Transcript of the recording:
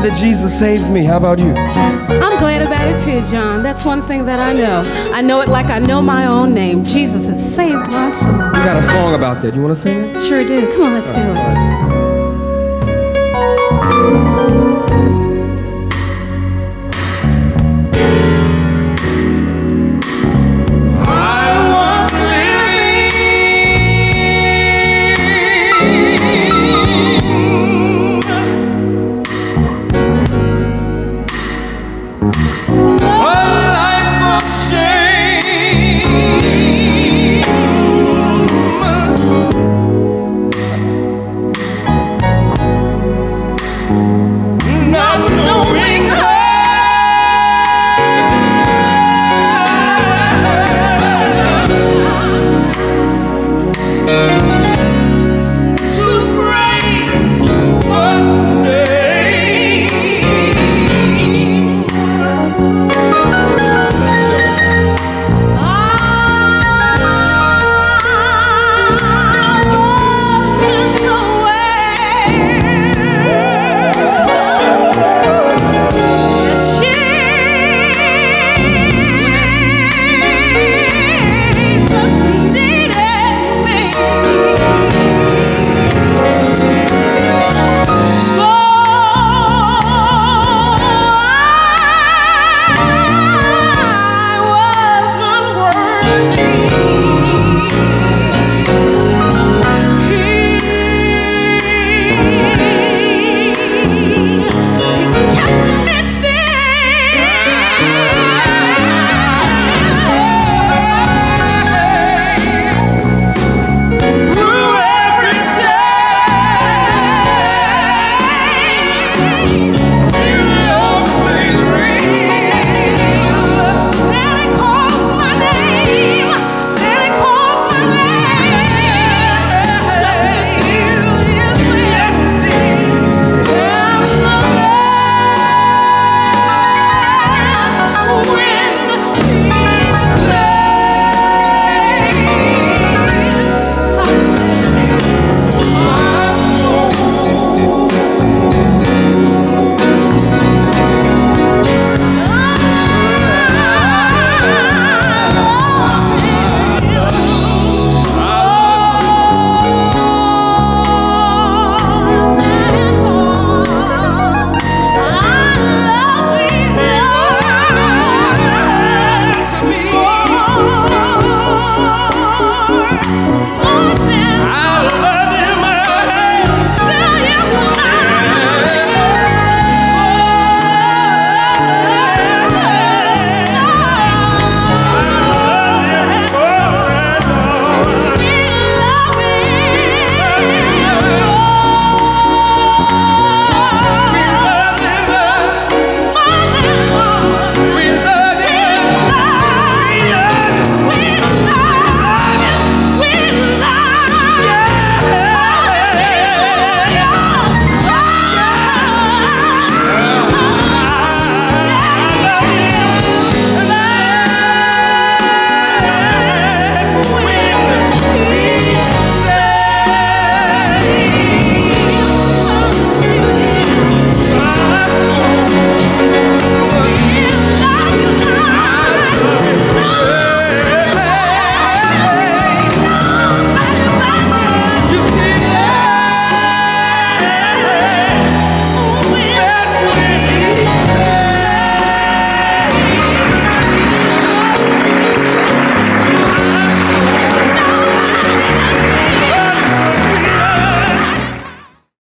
that Jesus saved me. How about you? I'm glad about it too, John. That's one thing that I know. I know it like I know my own name. Jesus has saved my soul. We got a song about that. You want to sing it? Sure do. Come on, let's do it.